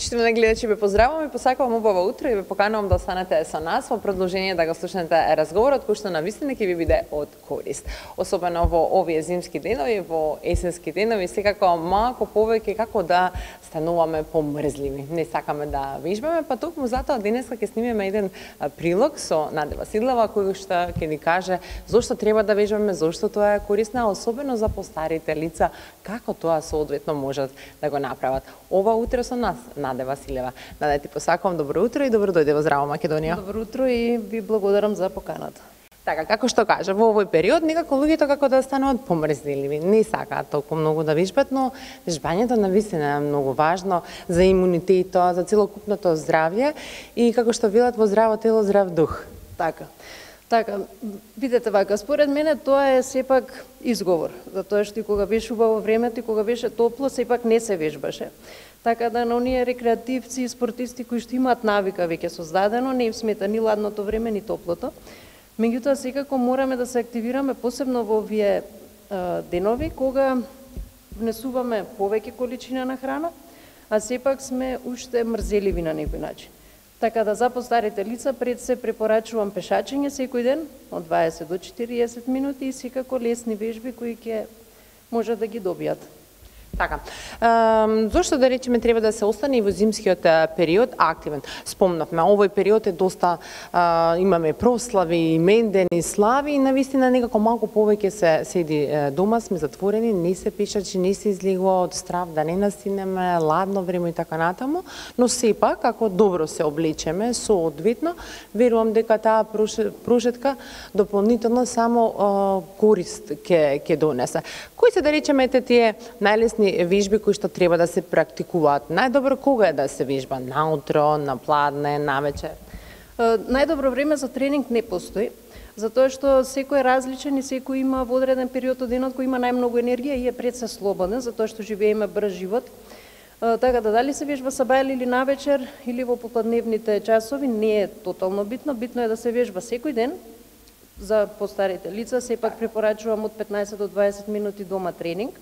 Почитувани гледачи, ве поздравувам и посакувам убаво утро и ве поканувам да останете со нас во продолжение да го слушнете разговорот кој што навистина ќе ви биде од корист. Особено во овие зимски денови, во есенски денови, секако малку повеќе како да стануваме помрзливи. Не сакаме да вежбаме, па токму затоа денеска ќе снимеме еден прилог со Наде Василева кој што ќе ни каже зошто треба да вежбаме, зошто тоа е корисно, особено за постарите лица, како тоа соодветно можат да го направат. Ова утро со нас Наде Василева. Наде, ти посакувам добро утро и добро дојде во Здраво Македонија. Добро утро и ви благодарам за поканата. Така, како што кажа, во овој период некако луѓето како да стануваат помрзливи, не сакаат толку многу да вежбат, но вежбањето навистина е многу важно за имунитетот, за целокупното здравје и како што велат во здраво тело, здрав дух. Така, видете вака, според мене тоа е сепак изговор, затоа што и кога беше убаво времето и кога беше топло, сепак не се вежбаше. Така да на оние рекреативци и спортисти кои што имаат навика веќе создадено, не им смета ни ладното време, ни топлото. Меѓутоа, секако мораме да се активираме, посебно во овие денови, кога внесуваме повеќе количина на храна, а сепак сме уште мрзеливи на некој начин. Така да за постарите лица пред се препорачувам пешачење секој ден од 20 до 40 минути и секако лесни вежби кои ќе може да ги добијат. Така. Зошто да речеме треба да се остане и во зимскиот период активен? Спомнавме, овој период е доста имаме прослави, имендени, слави и навистина некако малку повеќе се седи дома, сме затворени, не се пишачи, не се излегува од страв да не настинеме, ладно време и така натаму, но сепак ако добро се облечеме, соодветно, верувам дека таа прошетка дополнително само корист ќе донесе. Кои се да речеме тие најлесни вежби кои што треба да се практикуваат? Најдобро кога е да се вежба? Наутро, на пладне, навечер? Најдобро време за тренинг не постои, затоа што секој е различен и секој има во одреден период од денот кој има најмногу енергија и е пред се слободен, затоа што живееме брз живот. Така да дали се вежба сабајле или навечер или во попладневните часови не е тотално битно, битно е да се вежба секој ден. За постарите лица сепак препорачувам од 15 до 20 минути дома тренинг.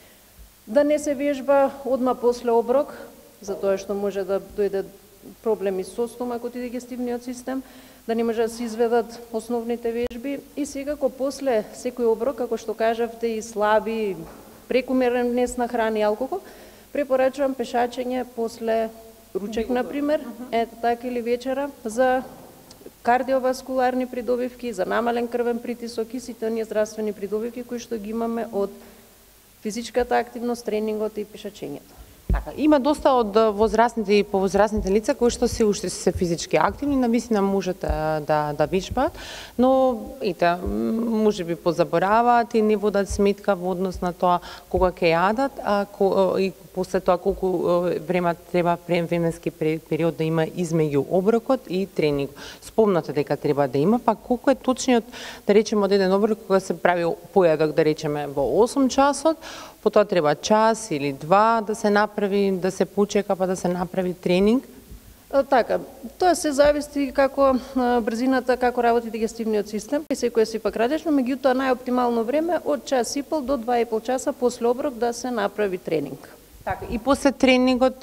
Да не се вежба одма после оброк, затоа што може да дојде проблеми со стомакот и дигестивниот систем, да не може да се изведат основните вежби и секако после секој оброк, како што кажавте, и слаби, прекумерен внес на храна и алкохол, препорачувам пешачење после ручек, например, ето така или вечера, за кардиоваскуларни придобивки, за намален крвен притисок и сите оние здравствени придобивки кои што ги имаме од физичката активност, тренингот и пешачењето. Така, има доста од возрастните и повозрастните лица кои што се уште се физички активни, навистина можат да вежбаат, но ете, можеби позабораваат и не водат сметка во однос на тоа кога ќе јадат, и после тоа колку време треба временски период да има измеѓу оброкот и тренинг. Спомнате дека треба да има, па колку е точниот, да речеме, од еден оброк кога се прави појадок, да речеме во 8 часот, потоа треба час или два да се направи, да се почека па да се направи тренинг? Така, тоа се зависи како брзината, како работи дигестивниот систем, и секој е сепак различно, меѓутоа најоптимално време од час и пол до 2,5 часа после оброк да се направи тренинг. Така, и после тренингот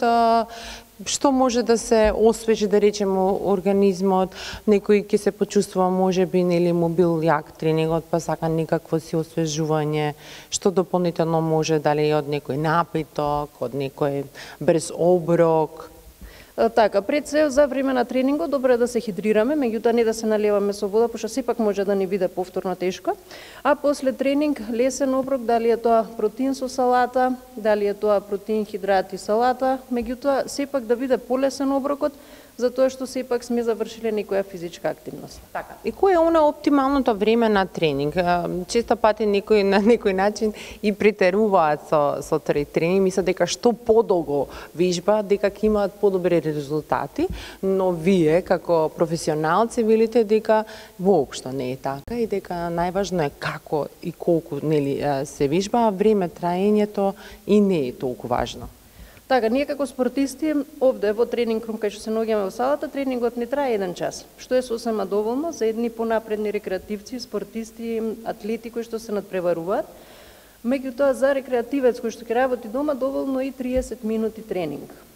што може да се освежи, да речеме, организмот, некој ќе се почувствува можеби нели му бил јак тренингот, па сака некакво си освежување, што дополнително може, дали од некој напиток, од некој брз оброк? Така, пред се за време на тренингот добро е да се хидрираме, меѓутоа не да се наливаме со вода, пошто сепак може да ни биде повторно тешко. А после тренинг лесен оброк, дали е тоа протеин со салата, дали е тоа протеин, хидрати, салата, меѓутоа сепак да биде полесен оброкот, затоа што сепак сме завршиле некоја физичка активност. Така. И кој е она оптималното време на тренинг? Често пати некој на некој начин и претеруваат со тренинг, мислат дека што подолго вежба, дека ќе имаат подобри резултати, но вие како професионалци велите дека воопшто не е така и дека најважно е како и колку нели се вежба, а време траењето и не е толку важно. Така, ние како спортисти, овде во тренинг рум кај што се наоѓаме во салата, тренингот не трае 1 час, што е сосема доволно за едни понапредни рекреативци, спортисти, атлети кои што се надпреваруваат. Меѓутоа, за рекреативец кој што ќе работи дома, доволно и 30 минути тренинг.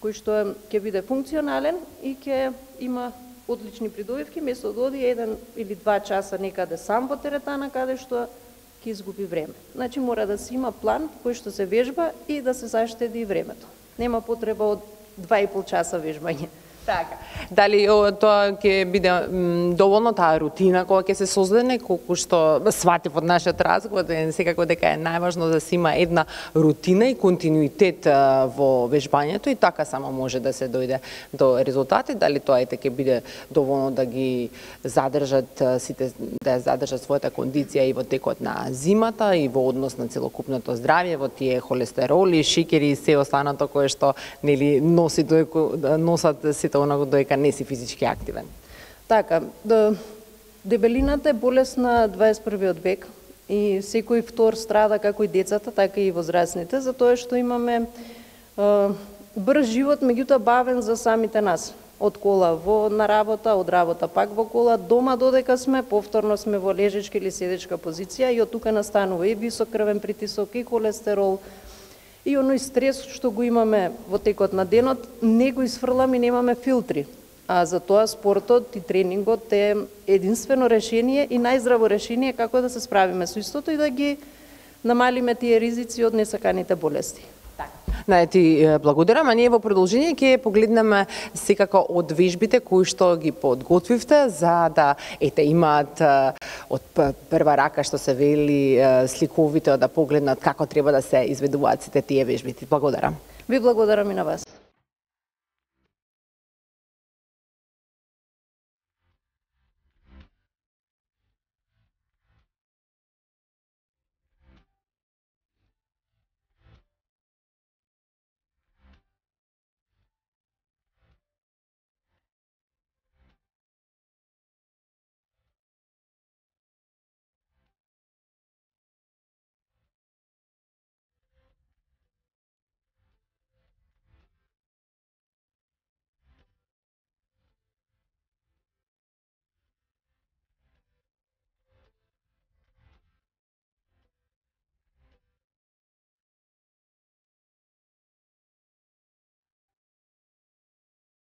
кој што ќе биде функционален и ќе има одлични придобивки, место да оди 1 или 2 часа некаде сам во теретана, каде што ќе изгуби време. Значи мора да се има план кој што се вежба и да се заштеди времето. Нема потреба од 2,5 часа вежбање. Така. Дали тоа ќе биде доволно таа рутина кога ќе се создаде, колку што сватив од нашиот разговор, секако дека е најважно да се има една рутина и континуитет во вежбањето и така само може да се дојде до резултати. Дали тоа ќе биде доволно да ги задржат сите, да задржат својата кондиција и во текот на зимата и во однос на целокупното здравје, во тие холестероли, шикери и се останато кое што нели носат сите онаго доека не си физички активен. Така, дебелината е болест на 21. век и секој втор страда како и децата, така и возрастните, затоа што имаме брз живот, меѓутоа бавен за самите нас. Од кола на работа, од работа пак во кола, дома додека сме, повторно сме во лежечка или седечка позиција и од тука настанува и висок крвен притисок, и холестерол, и оној стрес што го имаме во текот на денот, не го изфрламе и немаме филтри. А за тоа спортот и тренингот е единствено решение и најздраво решение како да се справиме со истото и да ги намалиме тие ризици од несаканите болести. Да, ти благодарам, а ние во продолжение ќе погледнеме секако од вежбите кои што ги подготвивте за да имаат од прва рака што се вели сликовите да погледнат како треба да се изведуваат сите тие вежби. Благодарам. Ви благодарам и на вас.